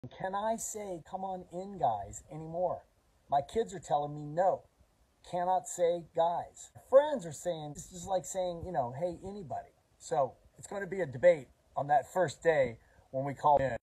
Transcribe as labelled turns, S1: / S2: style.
S1: Can I say, come on in, guys, anymore? My kids are telling me no. Cannot say guys. Friends are saying, this is like saying, hey, anybody. So it's going to be a debate on that first day when we call in.